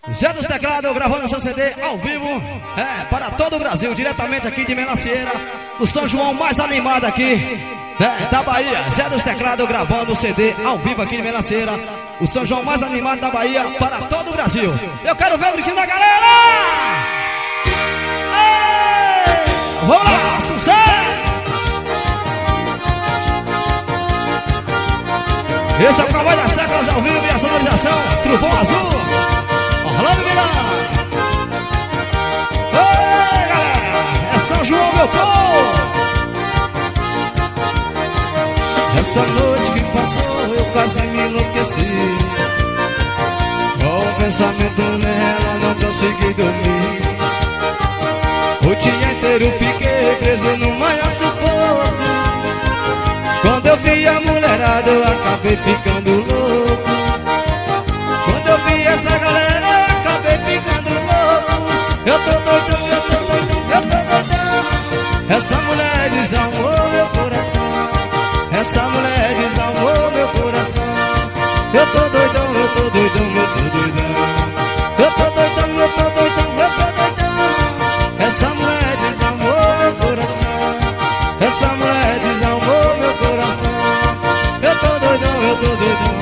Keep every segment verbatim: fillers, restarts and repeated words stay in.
Zé dos Teclados gravando seu C D ao vivo, é, para todo o Brasil, diretamente aqui de Melancieira, do São João mais animado aqui, é, da Bahia. Zé dos Teclados gravando o C D ao vivo aqui de Melancieira, o São João mais animado da Bahia, para todo o Brasil. Eu quero ver o gritinho da galera! Ei, vamos lá, sucesso! Esse é o Cowboy das Teclas ao vivo e a sonorização Trovão Azul, Orlando Miranda. Ei, galera, é São João, meu povo. Essa noite que passou eu quase me enlouqueci, com o pensamento nela não consegui dormir. O dia inteiro fiquei preso no maior sufoco. Quando eu vi a mulherada eu acabei ficando louco. Quando eu vi essa galera eu acabei ficando louco. Eu tô doidão, eu tô doidão, eu tô doidão. Essa mulher desalmou meu coração. Essa mulher desalmou meu coração. Eu tô doidão, eu tô doidão, eu tô doidão. Eu tô doidão, eu tô doidão, eu tô doidão. Essa mulher desalmou meu coração. Essa mulher desalmou meu coração. Eu tô doidão, eu tô doidão.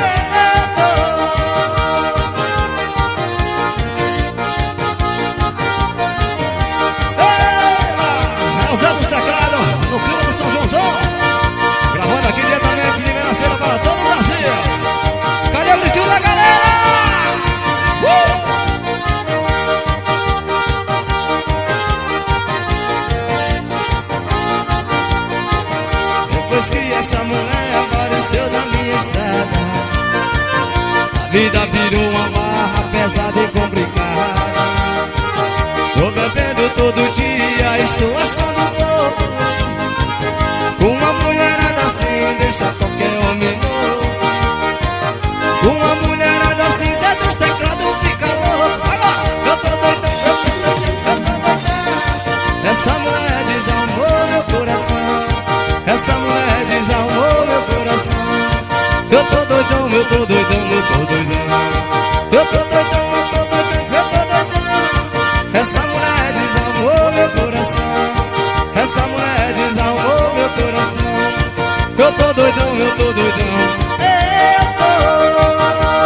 É o Zé dos Teclados, no clima do São Joãozão, gravando aqui diretamente de Melancieira para todo o Brasil. Cadê o gritinho da galera? Uh! Depois que essa mulher apareceu na minha estrada, a vida virou uma barra pesada e complicada. Tô bebendo todo dia, estou achando louco. Uma mulherada assim deixa qualquer homem louco. Uma mulherada assim, Zé dos Teclados fica louco. Agora, eu tô doidão, eu tô doidão, eu tô doidão. Essa mulher desalmou meu coração. Essa mulher desalmou meu coração. Eu tô doidão, eu tô doidão, eu tô doidão. Eu tô doidão, eu tô doidão, eu tô doidão. Essa mulher desalmou meu coração. Essa mulher desalmou meu coração. Eu tô doidão, eu tô doidão. Eu tô.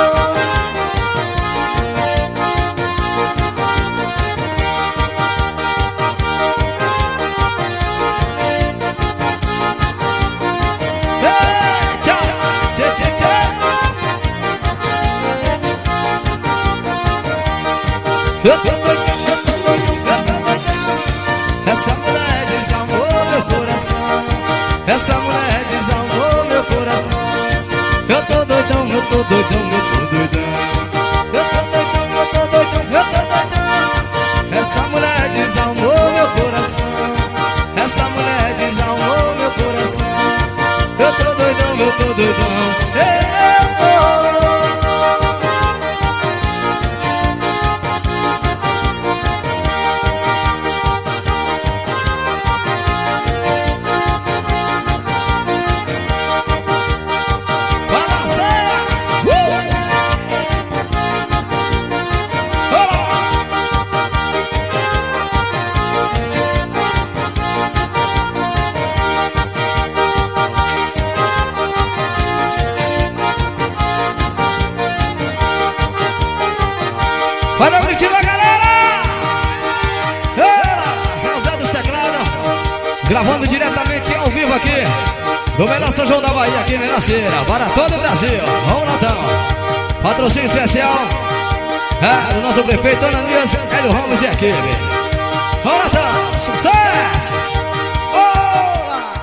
Eu tô doidão, eu tô doidão, eu tô doidão. Essa mulher desalmou meu coração. Essa mulher desalmou meu coração. Eu tô doidão, eu tô doidão, eu tô doidão. Eu tô doidão, eu tô doidão, eu tô doidão. Essa mulher desalmou meu coração. Essa mulher desalmou meu coração. Eu tô doidão, eu tô doidão. Eu tô. Vai dar o gritinho da galera! É o Zé dos Teclados, gravando diretamente ao vivo aqui do melhor São João da Bahia, aqui em Melancieira, para todo o Brasil. Vamos lá, então. Patrocínio especial é, do nosso prefeito Ananias, Hélio Ramos e equipe. Vamos lá, então. Sucesso! Olá!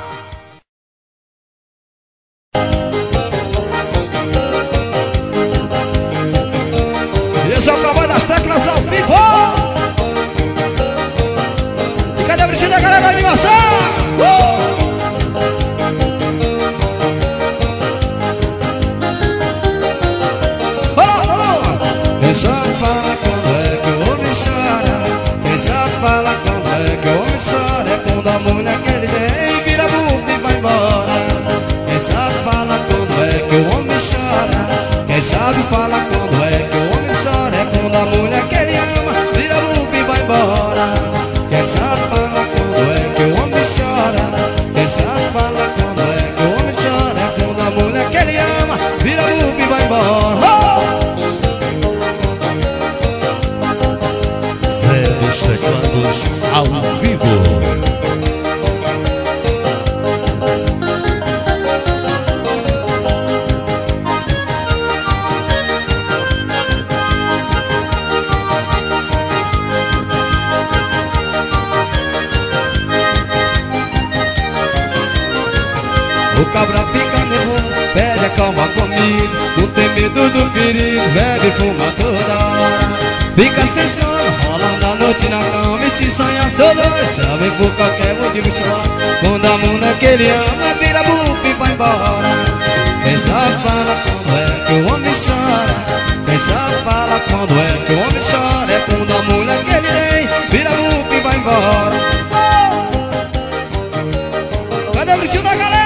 Esse é o Cowboy das Teclas ao vivo. E cadê o gritinho da galera da animação? Uh! Olá, olá! Quem sabe fala quando é que o homem chora. Quem sabe fala quando é que o homem chora. É quando a mulher que ele vem vira bufo e vai embora. Quem sabe fala quando é que o homem chora. Quem sabe fala quando é que o homem chora. É quando quando a mulher que ele ama vira bufa e vai embora. Quem sabe fala quando é que o homem chora. Quem sabe fala quando é que o homem chora. É quando a mulher que ele ama vira bufa e vai embora. Oh! Zé dos Teclados ao vivo. O cabra fica nervoso, pede a calma comigo. Não tem medo do perigo, bebe e fuma toda hora. Fica sem sono, rolando a noite na cama e se sonha solo. Chame por qualquer motivo chora. Quando a mulher que ele ama vira bufa e vai embora. Quem sabe fala quando é que o homem chora. Quem sabe fala quando é que o homem chora. É quando a mulher que ele tem vira bufa e vai embora. Oh! Cadê o gritinho da galera?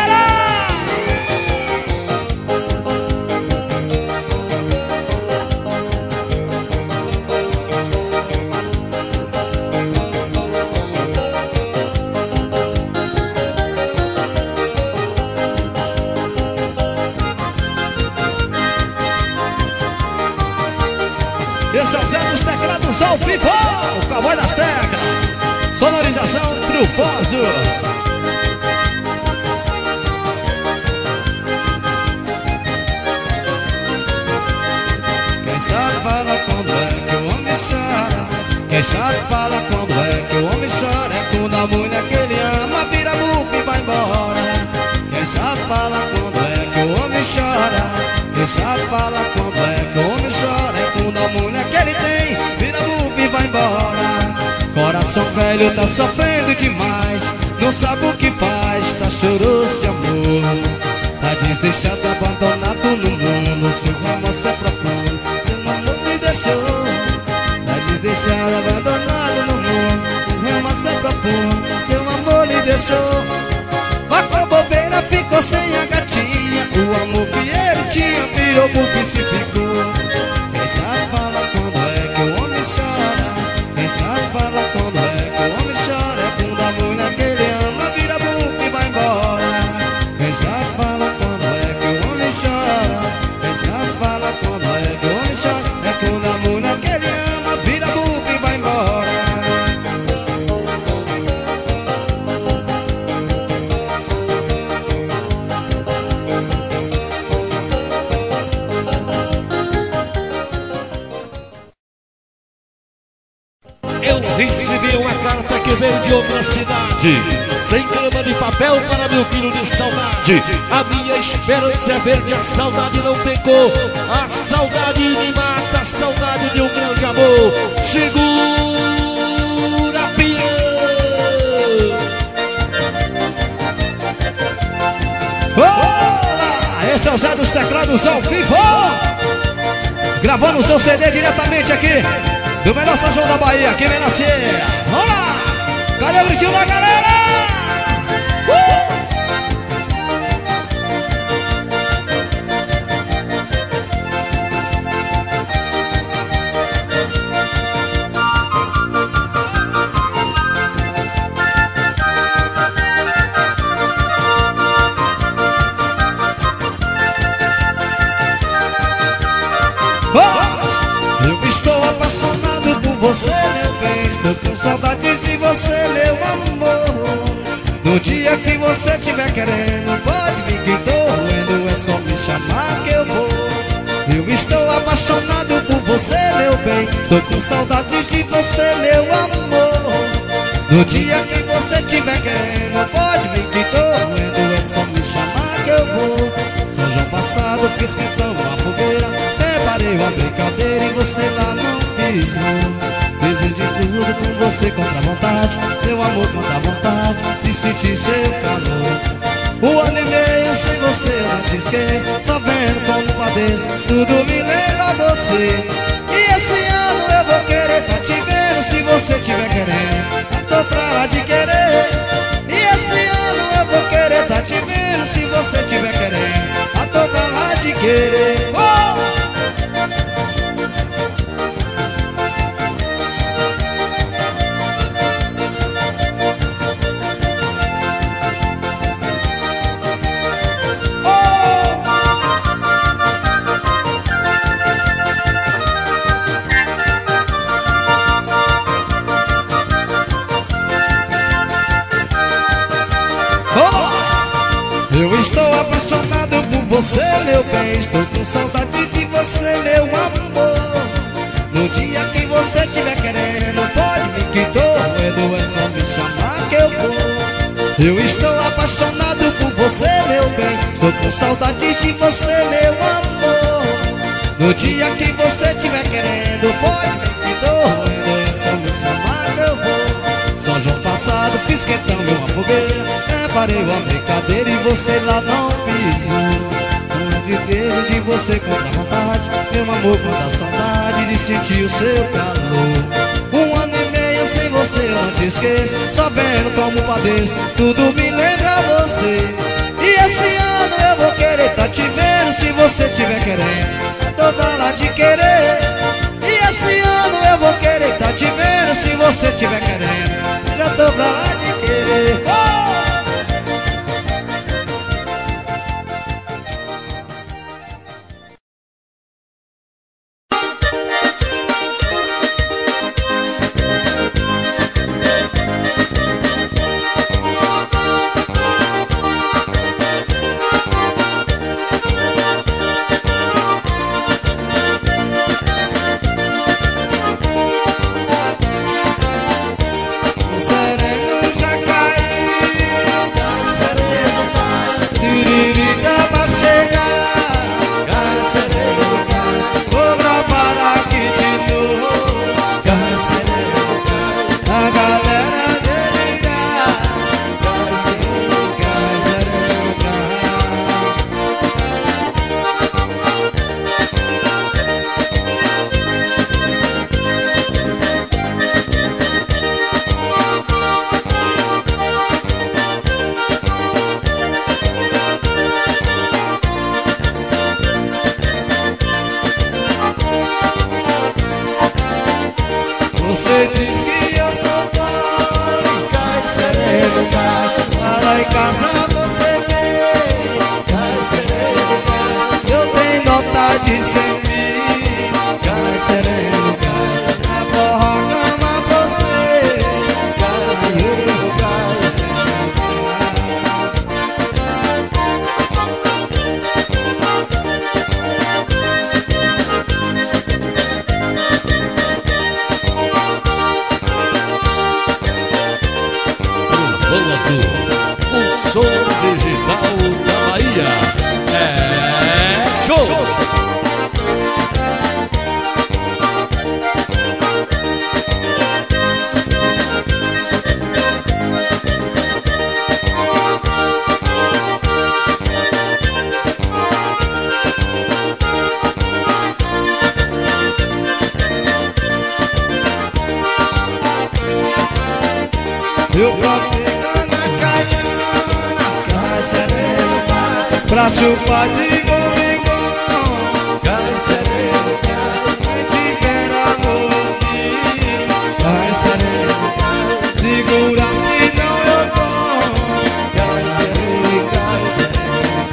Esse é o Zé dos Teclados ao vivo, o cowboy das teclas. Sonorização Trufoso. Quem sabe fala quando é que o homem chora. Quem sabe fala quando é que o homem chora. É quando a mulher que ele ama vira bufa e vai embora. Quem sabe fala quando é que o homem chora. Quem sabe fala quando é que o homem chora. É quando a mulher que ele tem vira bufa e vai embora. Coração velho tá sofrendo demais, não sabe o que faz, tá choroso de amor. Tá desdeixado, abandonado no mundo. Seu romance é profundo, seu amor me deixou. Tá desdeixado, abandonado no mundo. Seu romance é profundo, seu amor me deixou. Mas com a bobeira ficou sem a gatinha. O amor que ele tinha virou bufa e se ficou. Quem sabe fala quando é que o homem chora. Quem sabe fala quando é que o homem chora. É quando a mulher que ele ama vira bufa e vai embora. Quem sabe fala quando é que o homem chora. Quem sabe fala quando é que o homem chora. É quando a mulher que ele ama vira bufa e vai embora. Eu recebi uma carta que veio de outra cidade, sem grama de papel para meu filho de saudade. A minha esperança é ver que a saudade não tem cor. A saudade me mata, a saudade de um grande amor. Segura, pião. Olá! Esse é o Zé dos Teclados ao vivo, gravando o seu C D diretamente aqui do melhor São João da Bahia, aqui em Menacê. Vamos lá! Cadê o gritinho da galera? Uh! Oh! Eu estou apaixonado por você, meu bem. Estou com saudades de você, meu amor. No dia que você estiver querendo, pode vir que tô doendo. É só me chamar que eu vou. Eu estou apaixonado por você, meu bem. Estou com saudades de você, meu amor. No dia que você estiver querendo, pode vir que tô doendo. É só me chamar que eu vou. São João passado, fiz questão uma fogueira. Preparei uma brincadeira e você lá não quis. Fiz de tudo com você contra a vontade. Meu amor contra a vontade de sentir seu calor. O ano e meio sem você eu não te esqueço. Só vendo como padeço, tudo me lembra a você. E esse ano eu vou querer tá te vendo. Se você estiver querendo, eu tô pra lá de querer. E esse ano eu vou querer tá te vendo. Se você estiver querendo, eu tô pra lá de querer. Oh! você, meu bem. Estou com saudade de você, meu amor. No dia que você estiver querendo, pode vir que tô doendo, é só me chamar que eu vou. Eu estou apaixonado por você, meu bem. Estou com saudade de você, meu amor. No dia que você estiver querendo, pode vir que tô doendo, é só me chamar que eu vou. São João passado, fiz questão de uma fogueira, preparei uma brincadeira e você lá não pisou. De beijo de você com a vontade, meu amor, quanta saudade de sentir o seu calor. Um ano e meio sem você eu não te esqueço, sabendo como padeço, tudo me lembra você. E esse ano eu vou querer tá te vendo, se você estiver querendo, tô pra lá de querer. E esse ano eu vou querer tá te vendo, se você estiver querendo, já tô pra lá de querer. Oh! Sereno já caiu, sereno cai, tiririta pra chegar, cai sereno cai, vou gravar aqui de novo, cai sereno cai, a galera delirar, cai sereno cai, sereno Você diz que eu sou pobre, cai sereno cai, para em casa você vem, cai sereno cai, eu tenho nota de cem mil, cai sereno cai, a forró ama você, cai sereno cai, sereno O som digital da Bahia é show! eu plantei na caiana, cai sereno cai, pra chupar de bom vigor, cai sereno cai, quem te quer amor, cai sereno cai, segura senão eu dou, cai sereno cai, sereno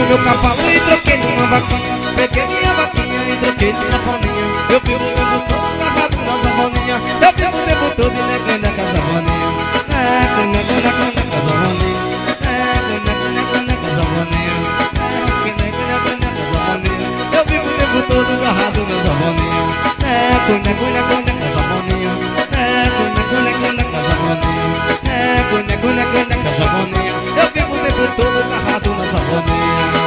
meu cavalo e troquei numa vaquinha. Peguei minha vaquinha e troquei de safoninha. Eu vivo o tempo todo agarrado na safoninha. Eu vivo o tempo todo e negando a safoninha. Neco, neco, neco, neco, safoninha. Neco, neco, neco, neco, safoninha. Neco, neco, neco, neco, safoninha. Eu vivo o tempo todo agarrado na safoninha. Neco, neco, neco, neco, safoninha. Neco, neco, neco, neco, safoninha. Neco, neco, neco, neco, safoninha. Eu vivo o tempo todo agarrado na safoninha.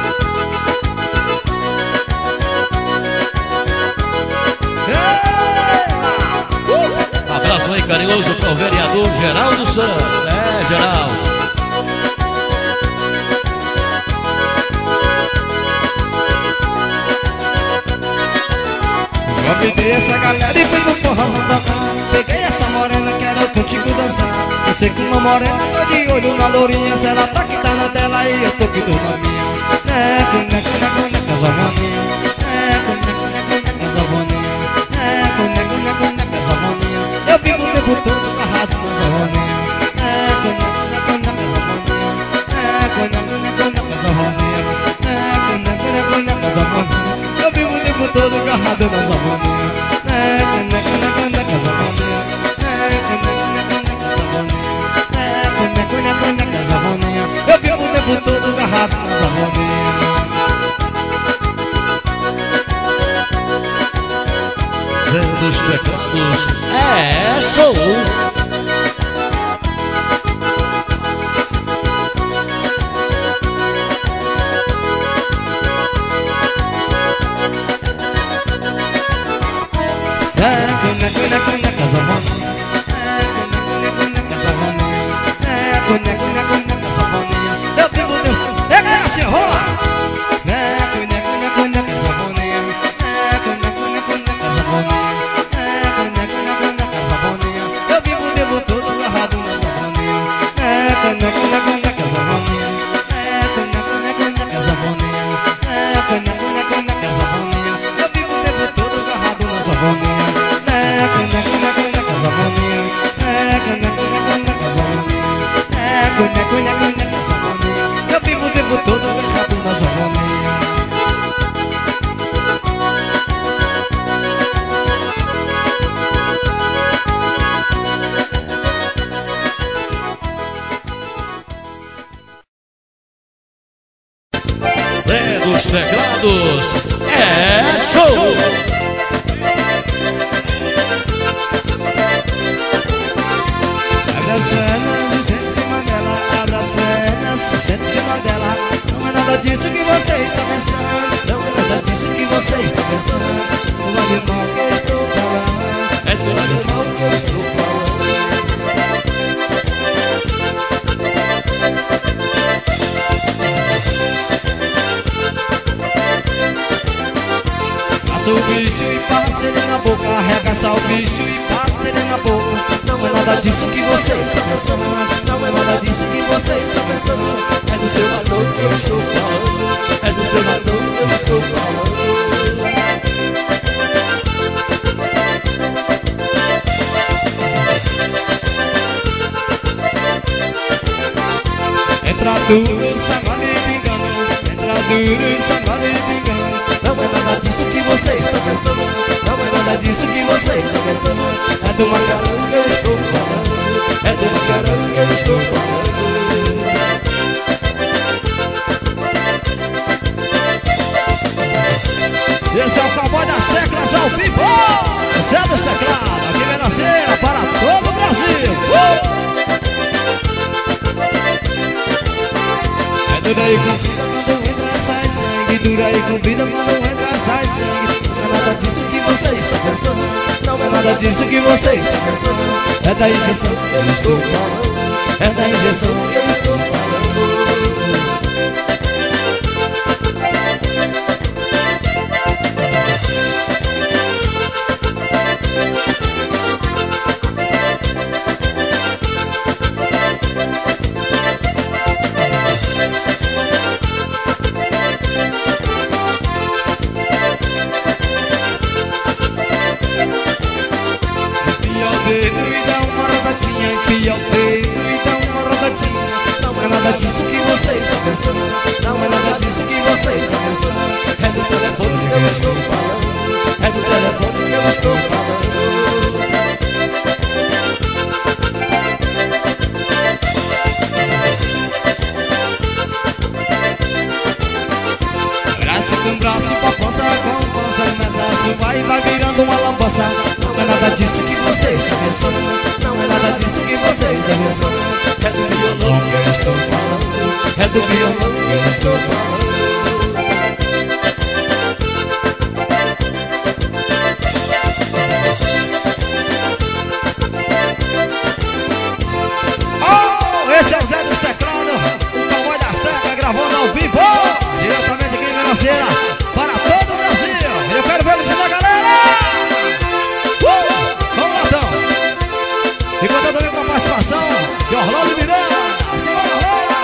Abraço aí carinhoso para o vereador Geraldo Santos. É, Geraldo. Convidei essa galera e fui pro forrozão tocar. Peguei essa morena, quero contigo dançar. Eu sei que uma morena, tô de olho na lourinha. Se ela tá que tá na tela e eu tô que tô na minha. Neco, neco, neco, neco, zavoninha. Neco, neco, neco, neco, zavoninha. Neco, neco, neco, neco, zavoninha. Eu vivo o tempo todo agarrado na zavoninha. Neco, neco, neco, neco, zavoninha. Neco, neco, neco, neco, zavoninha. Neco, neco, neco, neco, zavoninha. Eu vivo o tempo todo agarrado na zavoninha. Neco, neco, neco, neco, zavoninha. Neco, neco, neco, neco, zavoninha. Neco, neco, neco, neco, zavoninha. Eu vivo o tempo todo agarrado na zavoninha. Zé dos Teclados. É show. Neco, neco, neco, neco, zavoninha. Neco, neco, neco, zavoninha. Neco, neco, neco, neco, zavoninha. Eu vivo o tempo. Pega essa, rola! Neco, neco, neco, neco, zavoninha. Neco, neco, neco, neco, zavoninha. Neco, neco, neco, neco, zavoninha. Eu vivo o tempo todo agarrado na zavoninha. Neco, neco, neco, neco, zavoninha. Neco, neco, neco, neco, zavoninha. Neco, neco, neco, neco, zavoninha. Eu vivo o tempo todo agarrado na zavoninha. Neco, neco, neco, neco, zavoninha. Neco, neco, neco, neco, zavoninha. Neco, neco, neco, neco, zavoninha. Eu vivo o tempo todo agarrado na zavoninha. Zé dos Teclados. É show. Abraçando, sente em cima dela. Abraçando, sente em cima dela. Não é nada disso que você está pensando. Não é nada disso que você está pensando. Do animal que eu estou falando. É do animal que eu estou falando. Passa o bicho e passa ele na boca. Arregaça o bicho e passa ele na boca. Não é nada disso que você está pensando. Não é nada disso que você está pensando. É do seu valor que eu estou falando. É do seu valor que eu estou falando. Entra duro, sambale pingando. Entra duro, sambale pingando. Não é nada disso que você está pensando. Não é nada disso que você está pensando. É do macarrão que eu estou falando. É do macarrão que eu estou falando. Esse é o cowboy das teclas ao vivo. Zé dos Teclados, aqui em Menaceira, para todo o Brasil. uh! É dura aí com vida quando entra sai sangue. Dura aí com vida quando entra sai sangue. Não é nada disso que você está pensando. Não é nada disso que você está pensando. É da injeção que eu estou falando. É da injeção que eu estou falando. Enfia o dedo e dá uma rodadinha. Não é nada disso que você está pensando. Não é nada disso você está pensando. É do telefone que eu estou falando. É do telefone que eu estou falando. Braço com braço, papança com pança, começa a vai e vai virando uma lambança. Não é nada disso que você está pensando. Não é nada disso que você está pensando. É do violão que eu estou falando. É do violão que eu estou falando. Oh, esse é o Zé dos Teclados, o cowboy das teclas, gravando ao vivo, diretamente aqui em Melancia, para todo o Brasil. Eu quero ver o vídeo da galera. Uh, vamos lá então. E contando também com a participação de Orlando Miranda. Simbora, Orlando.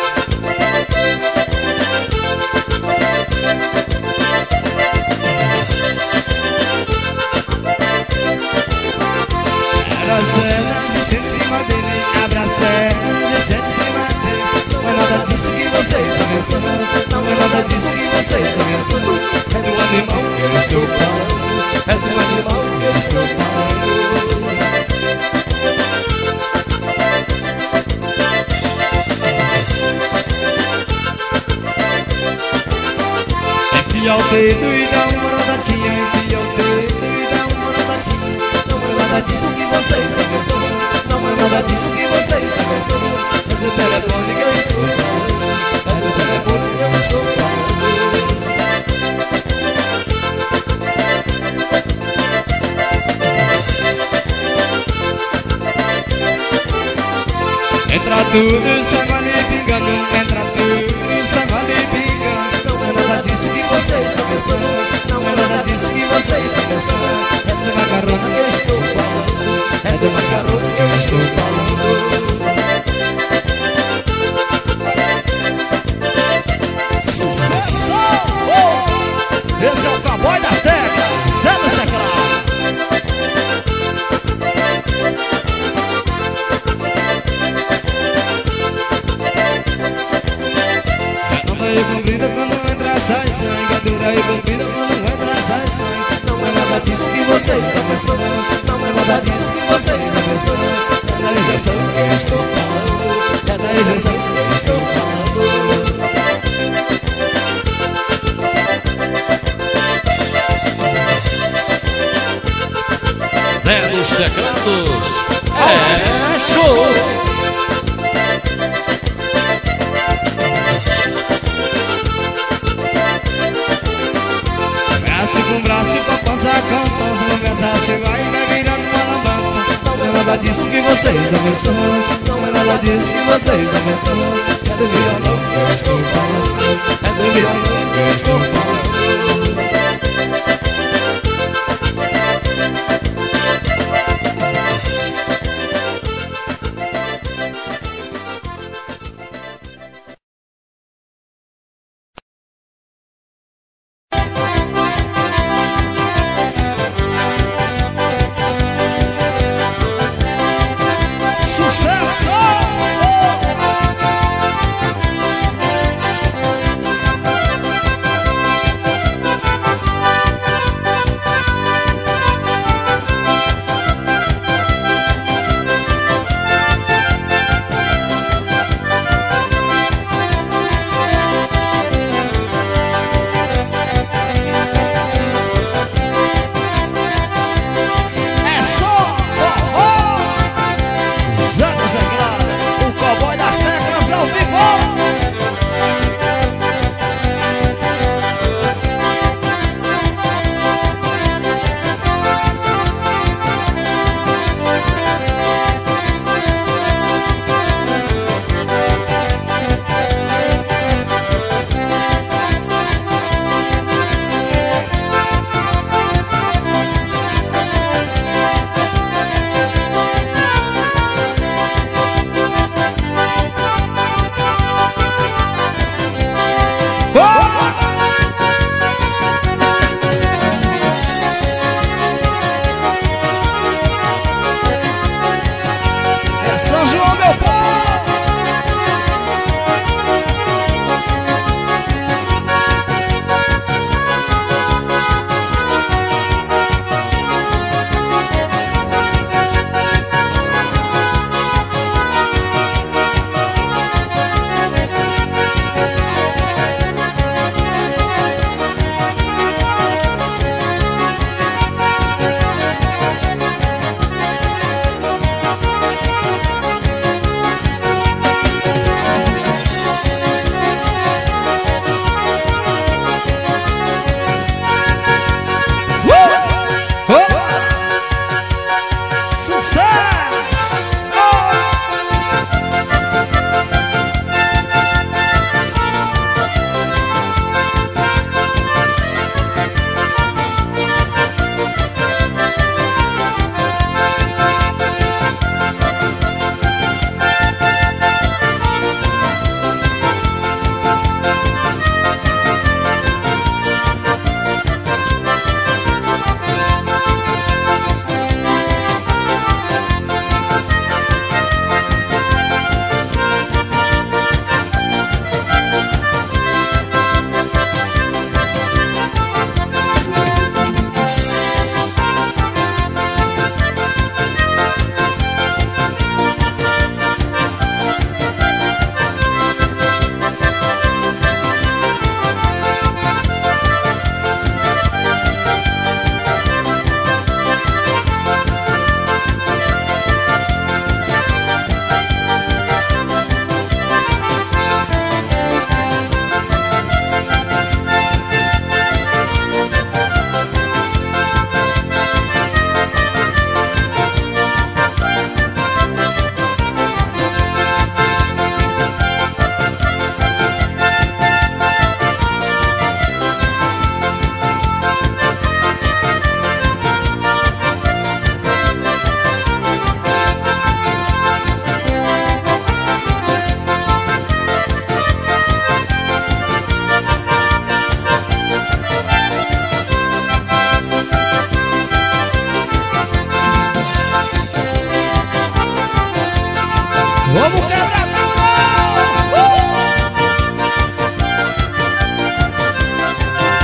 Era cenas e senta em cima dele, abre as pernas e senta em cima dele. Não é nada disso que você está pensando. Não é nada disso que você está pensando. É do animal que eu estou falando. É do animal que eu estou falando. Enfia o dedo e dá uma rodadinha. Enfia o dedo e dá uma rodadinha. Não é nada disso que você está pensando. Não é nada disso que você está pensando. É do telefone que eu estou falando. É do telefone que eu estou falando. Entra tudo, sai vale pingando. Entra tudo, sai vale pingando. Não é nada disso que você está pensando. Não é nada disso que você está pensando. É do macarrão que eu estou falando. É do macarrão que eu estou falando. Sucesso! Oh! Esse é o cowboy das teclas, Zé dos Teclados. Anda e convida quando entra, sai sangue. Adura e convida quando entra, sai sangue. Não é nada disso que você está pensando. Não é nada disso que você está pensando. É da injeção que eu estou falando. É da injeção que eu estou falando. Zé dos Teclados é show. Braço com braço, papança com pança, conversa, se vai e vai virando uma lambança. Não é nada disso que você está pensando. Não é nada disso que você está pensando. É do violão que eu estou falando. É do violão que eu estou falando. Sucesso!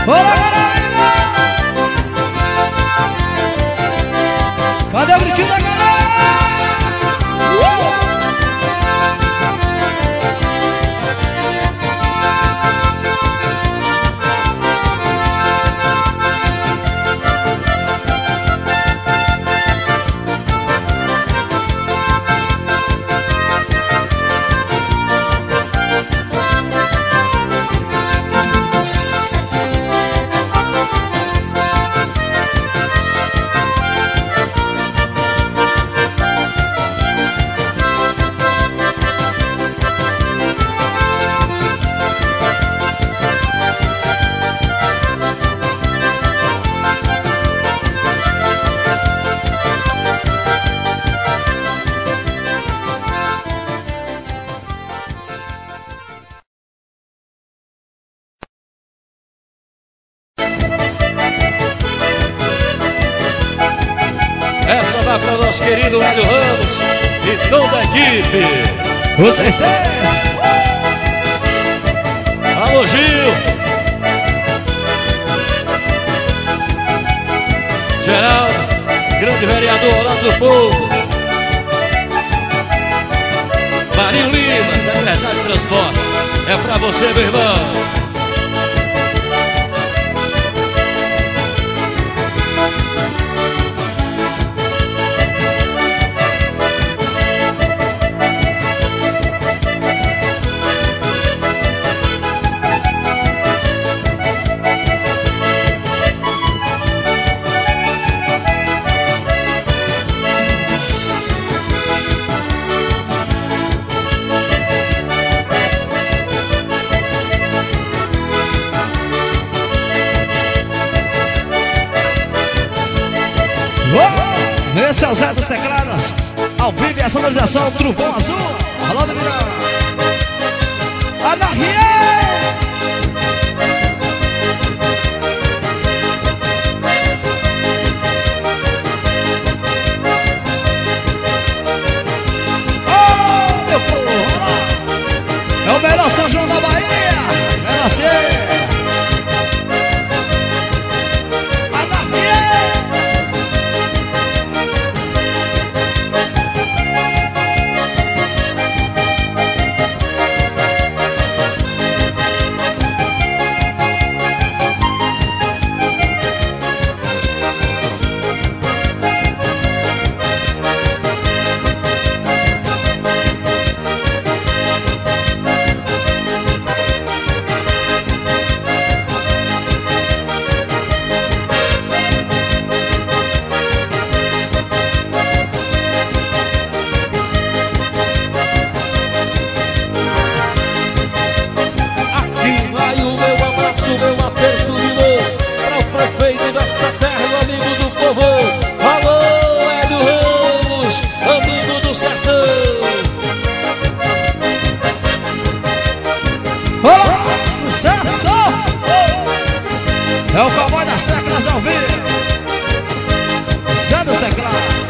Bora, galera! Cadê o gritinho da galera? Uh! Essa vai para o nosso querido Hélio Ramos e toda a equipe. Com certeza. Alô, Gil. Geraldo, grande vereador lá do povo. Marinho Lima, secretário de transporte. É pra você, meu irmão. Esse é o Zé dos Teclados, ao vivo e a sonorização do Trovão Azul. Alô, do Mirão. Anarquia! Oh, meu povo, olha lá. É o melhor São João da Bahia. Vai nascer. Essa terra, o amigo do povo. Alô, Hélio Ramos, amigo do sertão. Olá, sucesso! É o cowboy das teclas ao vivo. Zé dos Teclados.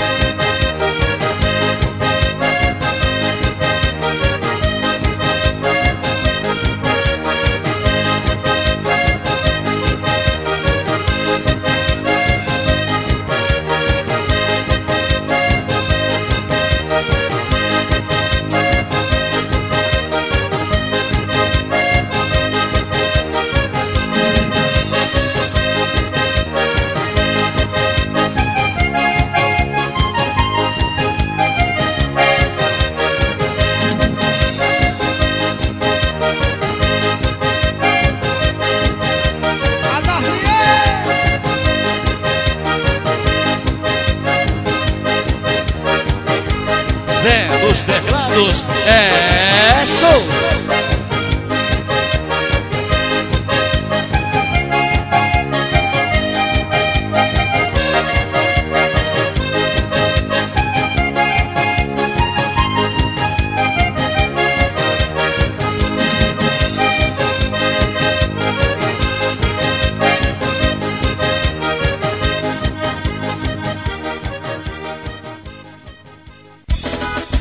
Zé dos Teclados é show.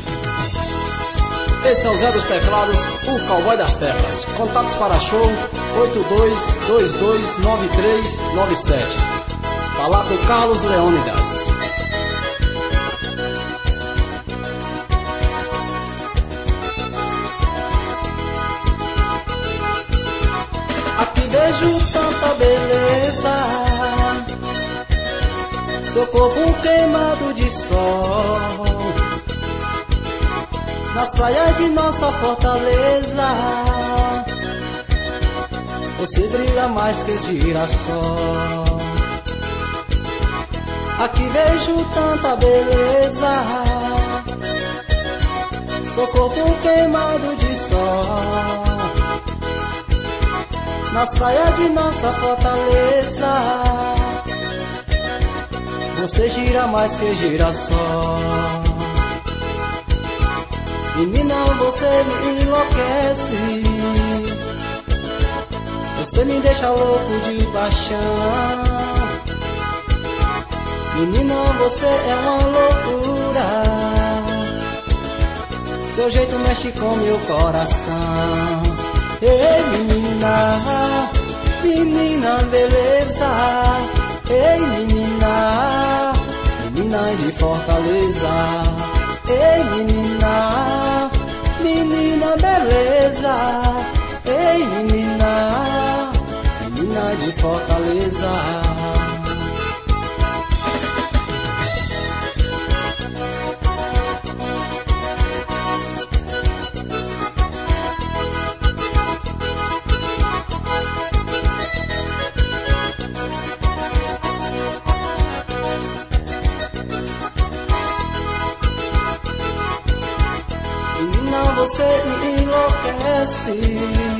Esse é o Zé dos Teclados, o cowboy das teclas. Contatos para show oito dois dois dois nove três nove sete. Falar com Carlos Leônidas. Aqui vejo tanta beleza, seu corpo queimado de sol, nas praias de nossa fortaleza, você brilha mais que girassol. Aqui vejo tanta beleza, seu corpo queimado de sol, nas praias de nossa fortaleza, você gira mais que girassol. Menina, você me enlouquece, você me deixa louco de paixão. Menina, você é uma loucura, seu jeito mexe com meu coração. Ei, menina, menina beleza. Ei, menina, menina de Fortaleza. Ei, menina, menina beleza. Ei, menina, menina de Fortaleza. Você me enlouquece,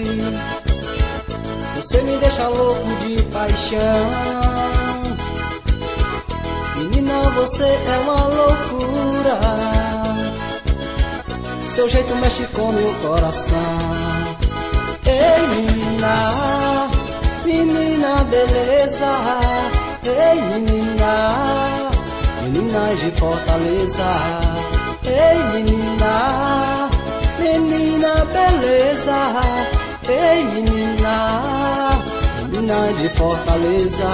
você me deixa louco de paixão. Menina, você é uma loucura, seu jeito mexe com meu coração. Ei, menina, menina beleza. Ei, menina, menina de Fortaleza. Ei, menina, menina beleza. Ei, menina, menina de Fortaleza.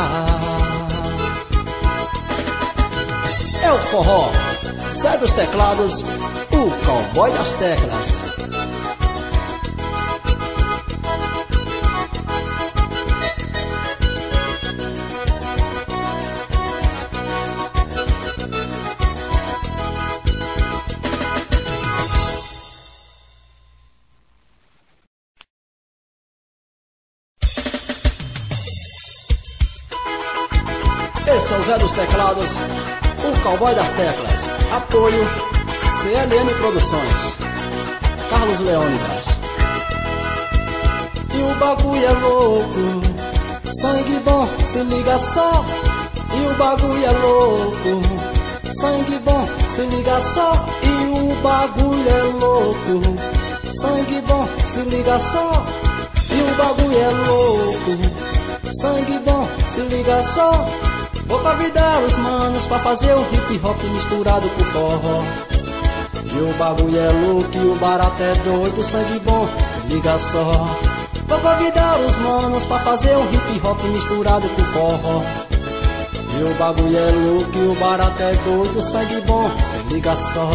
É o forró, Zé dos Teclados, o cowboy das teclas. Esse é o Zé dos Teclados, o cowboy das teclas. Apoio C L M Produções, Carlos Leônidas. E o bagulho é louco, sangue bom, se liga só. E o bagulho é louco, sangue bom, se liga só. E o bagulho é louco, sangue bom, se liga só. E o bagulho é louco, sangue bom, se liga só. Vou convidar os manos pra fazer o hip hop misturado com forró. E o bagulho é louco e o barato é doido, sangue bom, se liga só. Vou convidar os manos pra fazer o hip hop misturado com forró. E o bagulho é louco e o barato é doido, sangue bom, se liga só.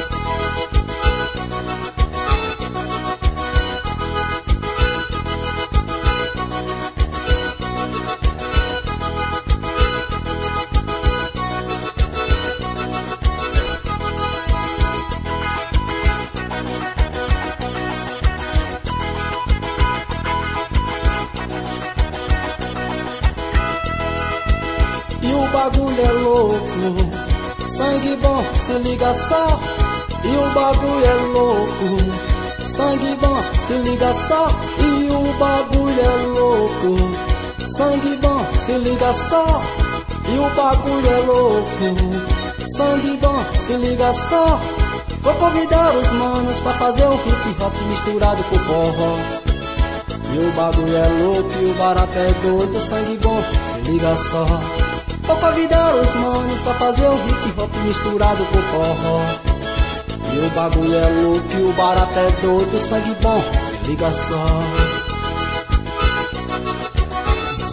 E o bagulho é louco, sangue bom, se liga só. E o bagulho é louco, sangue bom, se liga só. E o bagulho é louco, sangue bom, se liga só. E o bagulho é louco, sangue bom, se liga só. Vou convidar os manos pra fazer o hip hop misturado com forró. E o bagulho é louco e o barato é doido, sangue bom, se liga só. Vou convidar os manos pra fazer o hip hop misturado com forró. E o bagulho é louco e o barato é doido, sangue bom, se liga só.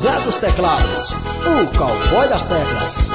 Zé dos Teclados, o cowboy das teclas.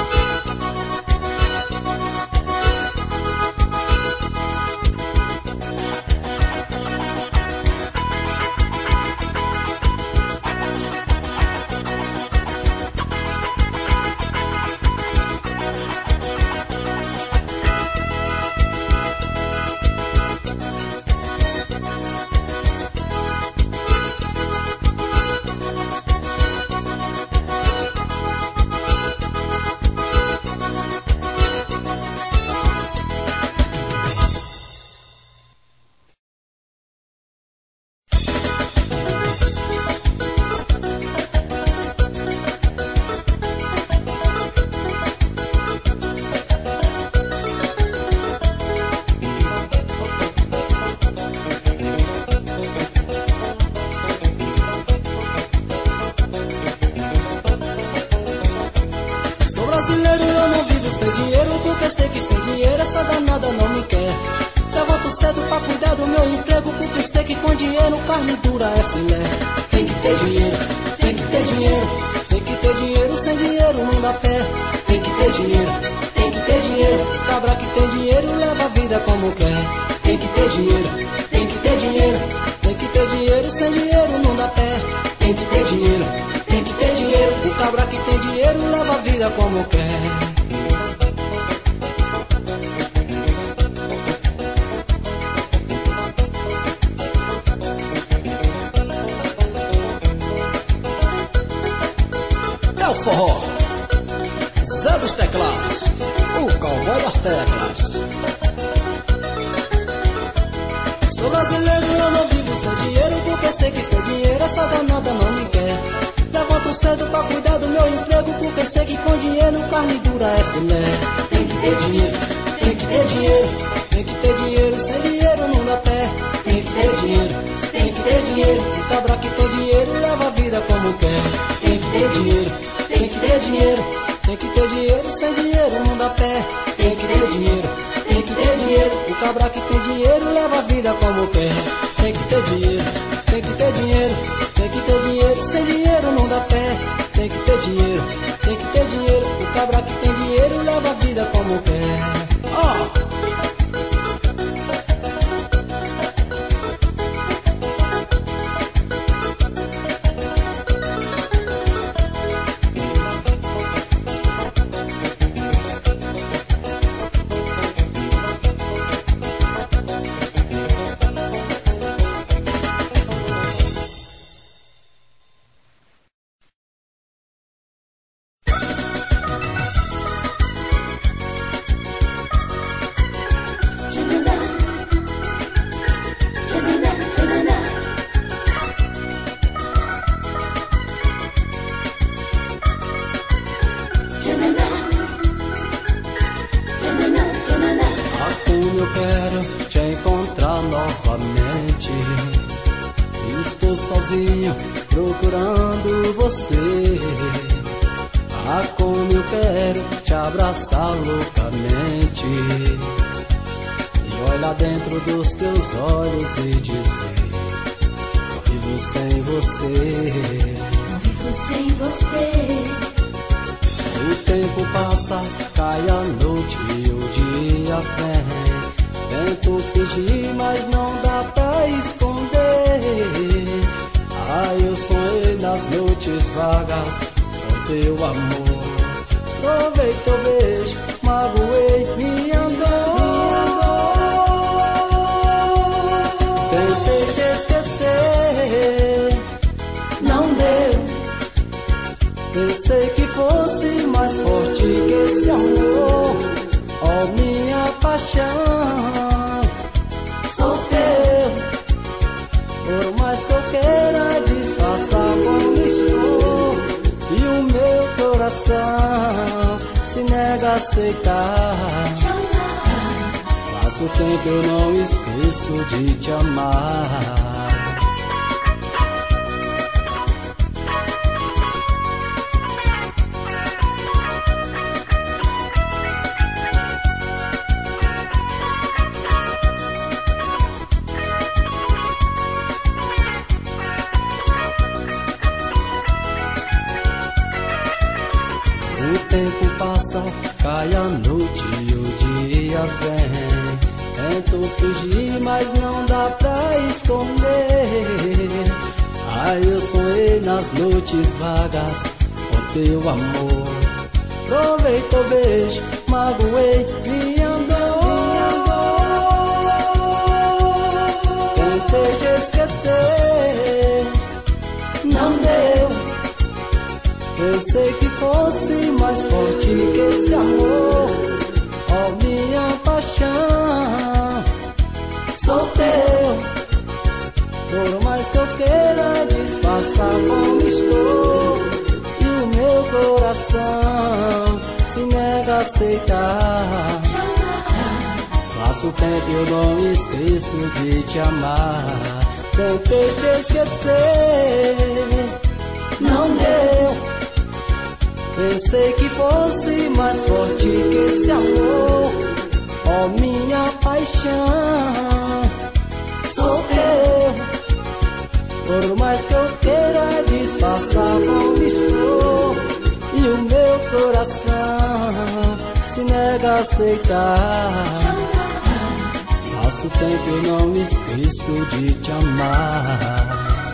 Passo o tempo eu não esqueço de te amar. O tempo passa, cai a noite e o dia vem. Tento fugir, mas não dá pra esconder. Ai, eu sonhei nas noites vagas com teu amor. Provei teu beijo, magoei, me andou. Tentei te esquecer, não deu. Pensei que fosse mais forte que esse amor. Oh, minha paixão, sou teu. Por mais que eu queira disfarçar como estou, e o meu coração se nega a aceitar. Passo o tempo e eu não esqueço de te amar. Tentei te esquecer, não deu. Pensei que fosse mais forte que esse amor. Oh, minha paixão, sou teu. Por mais que eu queira disfarçar como estou, e o meu coração se nega a aceitar. Passo o tempo e não me esqueço de te amar.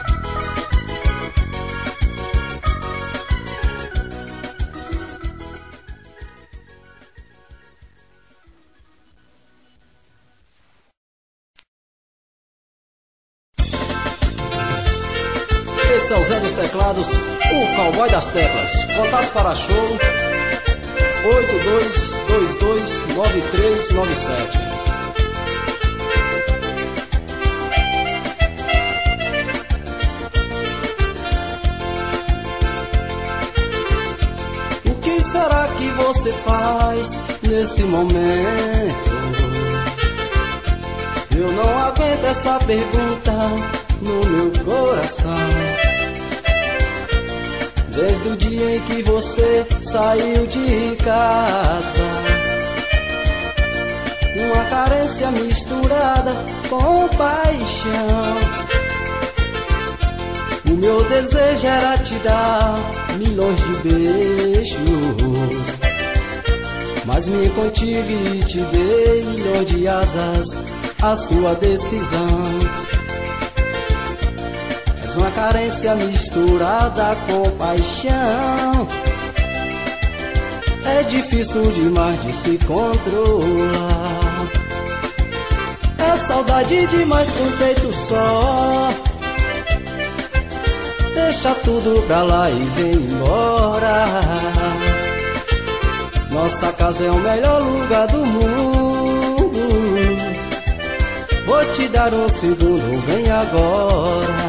Esse é o Zé dos Teclados, o cowboy das teclas. Contatos para show oito dois dois dois nove três nove sete. O que será que você faz nesse momento? Eu não aguento essa pergunta no meu coração. Desde o dia em que você saiu de casa, uma carência misturada com paixão. O meu desejo era te dar milhões de beijos, mas me contive e te dei milhões de asas à sua decisão. Uma carência misturada com paixão, é difícil demais de se controlar. É saudade demais pro peito só. Deixa tudo pra lá e vem embora. Nossa casa é o melhor lugar do mundo. Vou te dar um segundo, vem agora.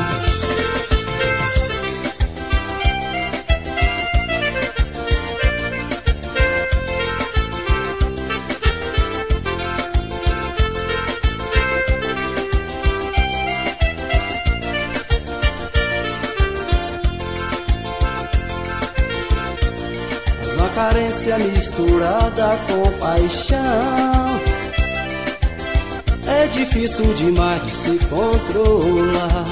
Carência misturada com paixão, é difícil demais de se controlar.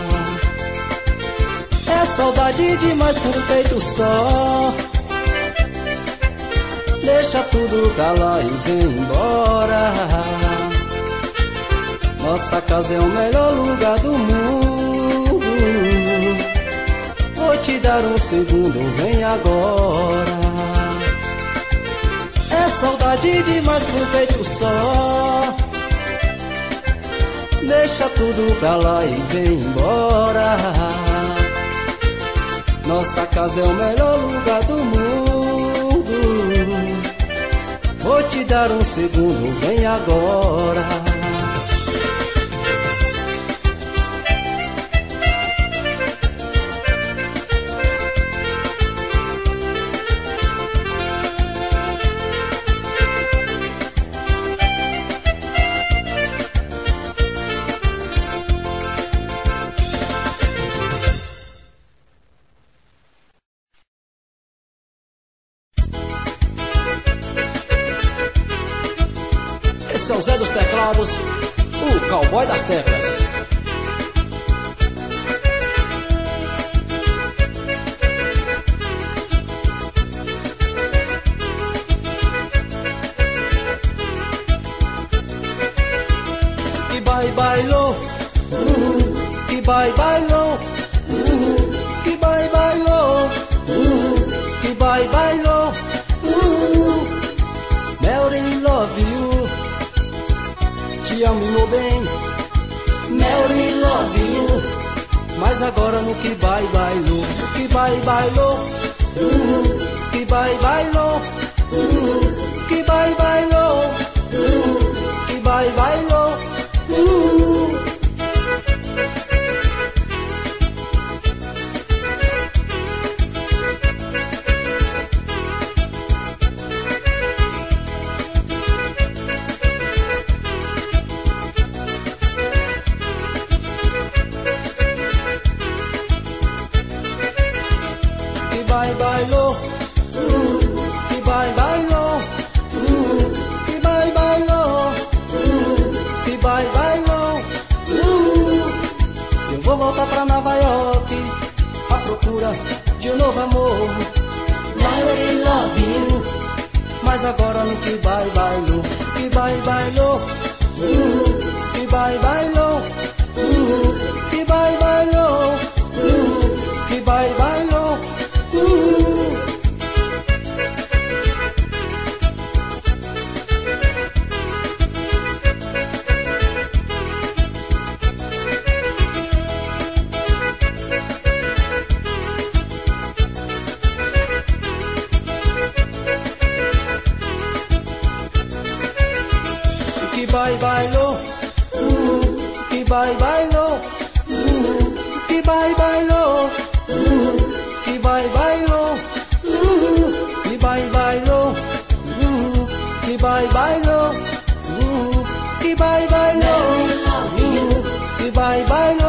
É saudade demais por um peito só. Deixa tudo pra lá e vem embora. Nossa casa é o melhor lugar do mundo. Vou te dar um segundo, vem agora. É saudade demais pro peito só. Deixa tudo pra lá e vem embora. Nossa casa é o melhor lugar do mundo. Vou te dar um segundo, vem agora. Esse é o Zé dos Teclados, o cowboy das teclas. vai bailou, uh, que vai bailou, uh, que vai bailou, uh, Mary love you, te amo meu bem, Mary love you, mas agora no que vai bailou, que vai bailou, uh, que vai bailou, uh, que vai bailou, uh, que vai bailou, uh. Vai bailou, uh, que vai bailou, uh, que vai bailou, uh, que vai bailou, uh. Eu vou voltar pra Nova York à procura de um novo amor. Mary love you, mas agora no que vai bailou, que vai bailou, uh, que vai bailou, uh, que vai bailou, uh, que vai bailou. Uh. Que vai bailou, uh, que vai bailou, uh, que vai bailou, uh, que vai bailou, uh, que vai bailou, uh, que vai bailou, uh, que vai bailou, uh, que vai bailou.